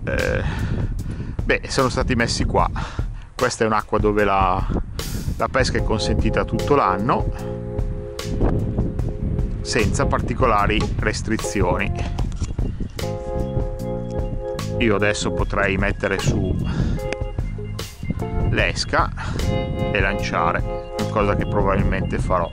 beh, sono stati messi qua. Questa è un'acqua dove la pesca è consentita tutto l'anno senza particolari restrizioni. Io adesso potrei mettere su l'esca e lanciare, cosa che probabilmente farò.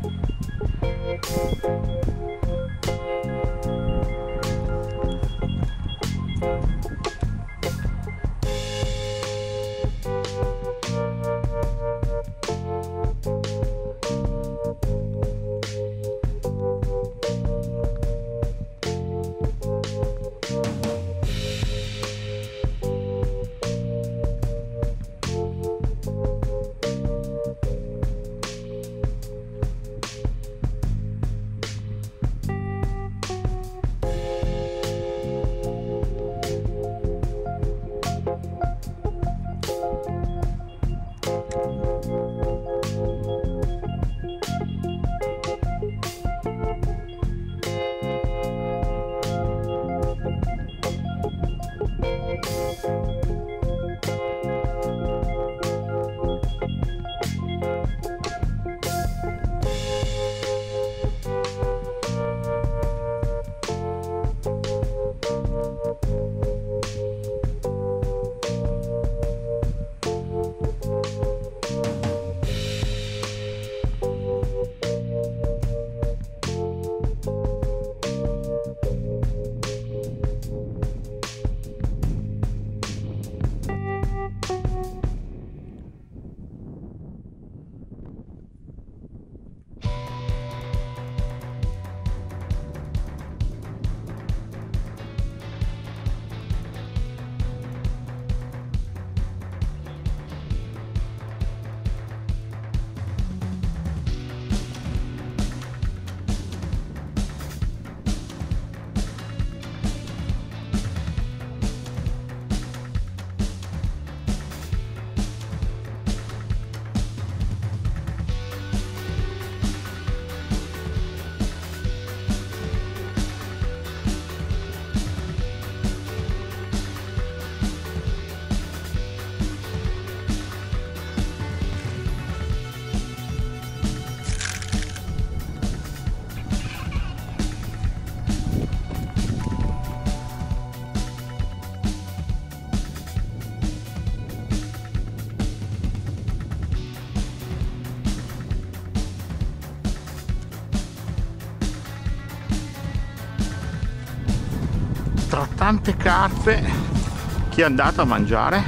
Tra tante carpe, chi è andato a mangiare?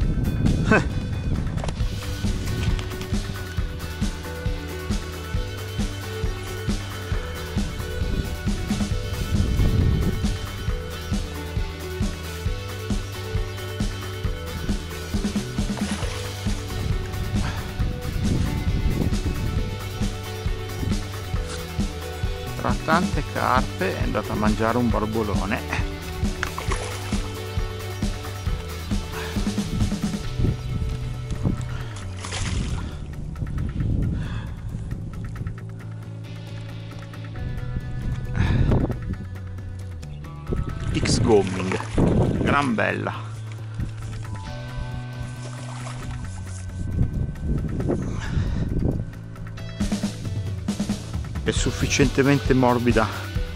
Tra tante carpe è andato a mangiare un barbolone. X-Gomming, gran bella. È sufficientemente morbida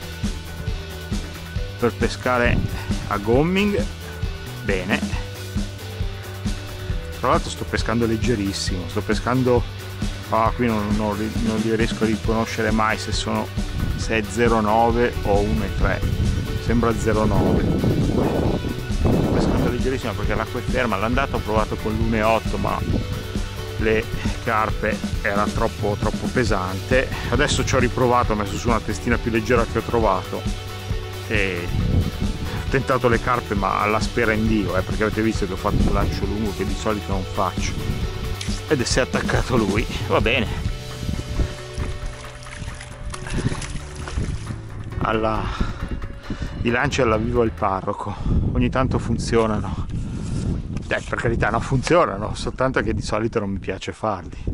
per pescare a gomming, bene. Tra l'altro sto pescando leggerissimo, sto pescando, qui non li riesco a riconoscere mai se è 0,9 o 1,3. Sembra 0,9. Sto pescando leggerissimo perché l'acqua è ferma. L'andata ho provato con l'1,8, ma le carpe era troppo pesante. Adesso ci ho riprovato, ho messo su una testina più leggera che ho trovato e ho tentato le carpe, ma alla spera in Dio, perché avete visto che ho fatto un lancio lungo che di solito non faccio, ed si è attaccato lui. Va bene, i lanci alla viva il parroco ogni tanto funzionano, per carità, non funzionano, soltanto che di solito non mi piace farli.